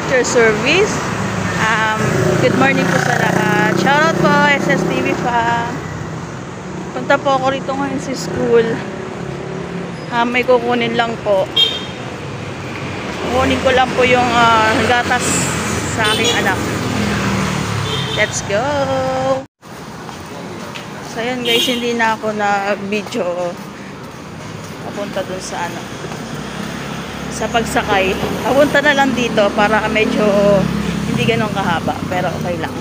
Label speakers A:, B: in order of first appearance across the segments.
A: at your service. Good morning po sa lahat. Shoutout po, SSTV fam. Punta po ako rito ngayon sa school. May kukunin lang po. Kukunin ko lang po yung gatas sa aking anak. Let's go! So ayan guys, hindi na ako nag-video papunta dun sa sa pagsakay. Papunta na lang dito para medyo hindi ganun kahaba, pero okay lang.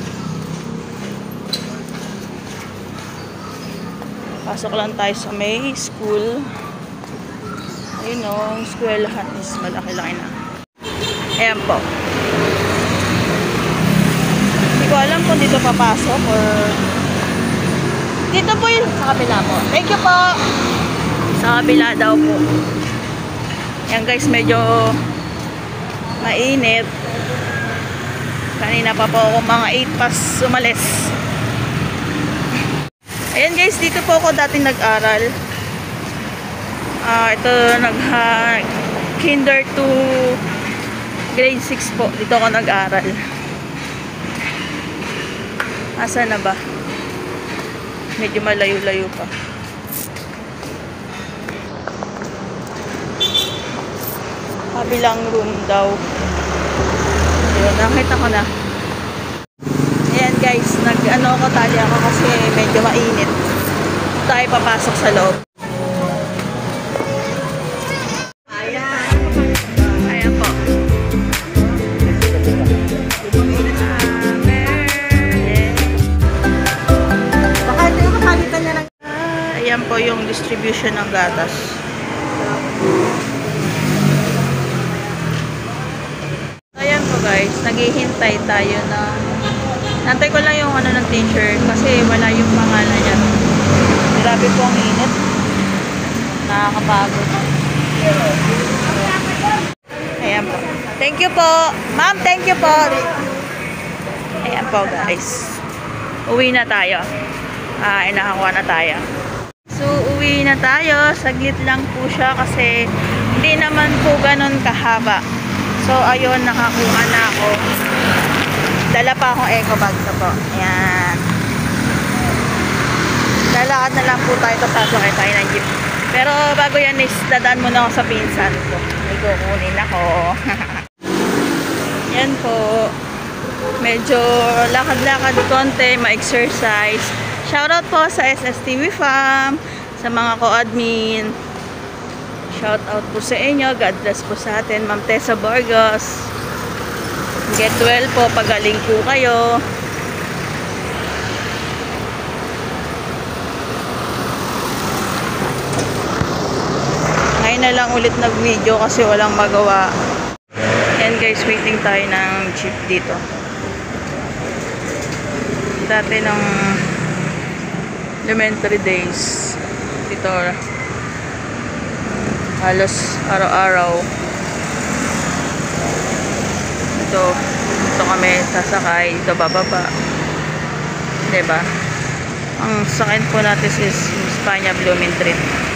A: Pasok lang tayo sa may school. Ayun o, ang eskwelahan is malaki-laki na. Ayan po. Hindi ko alam kung dito papasok or dito po yun sa kabila po. Thank you po. Sa kabila daw po. Ayan guys, medyo mainit. Kanina pa po ako mga 8 pas umalis. Ayan guys, dito po ako dating nag-aral. Ito kinder to grade 6 po. Dito ako nag-aral. Asa na ba? Medyo malayo-layo pa. Kabilang room daw. Ayun, nakita ko na. Ayan guys, nag-ano ko tali ako kasi medyo mainit. Tayo papasok sa loob. Ayan po. Baka ito yung kapalitan niya ng... Ayan po yung distribution ng gatas. Ayan po guys, naghihintay tayo na... Nantay ko lang yung ng teacher kasi wala yung pangalan niya. Grabe po ang init. Nakakapagod. Ayan po. Thank you po. Ma'am, thank you po. Ayan po guys. Uwi na tayo. Nakakuha na tayo. So, uwi na tayo. Saglit lang po siya kasi hindi naman po ganun kahaba. So, ayun, nakakuha na ako. Dala pa akong eco bag na po. Ayan. Lalakad na lang po tayo. Tapos sasakay tayo ng jeep. Pero bago yan is dadaan muna ako sa pinsan ko. May kukunin ako. Yan po. Medyo lakad-lakad konti. Ma-exercise. Shoutout po sa SSTV fam. Sa mga co-admin. Shoutout po sa inyo. God bless po sa atin. Ma'am Tessa Burgos. Get well po, pagaling po kayo. Ngayon na lang ulit nag-video kasi walang magawa. Yan guys, waiting tayo ng jeep dito. Dati ng elementary days dito halos araw-araw dito kami sasakay, dito bababa, diba? Ang sakyan po natin is Spania Blooming Treat.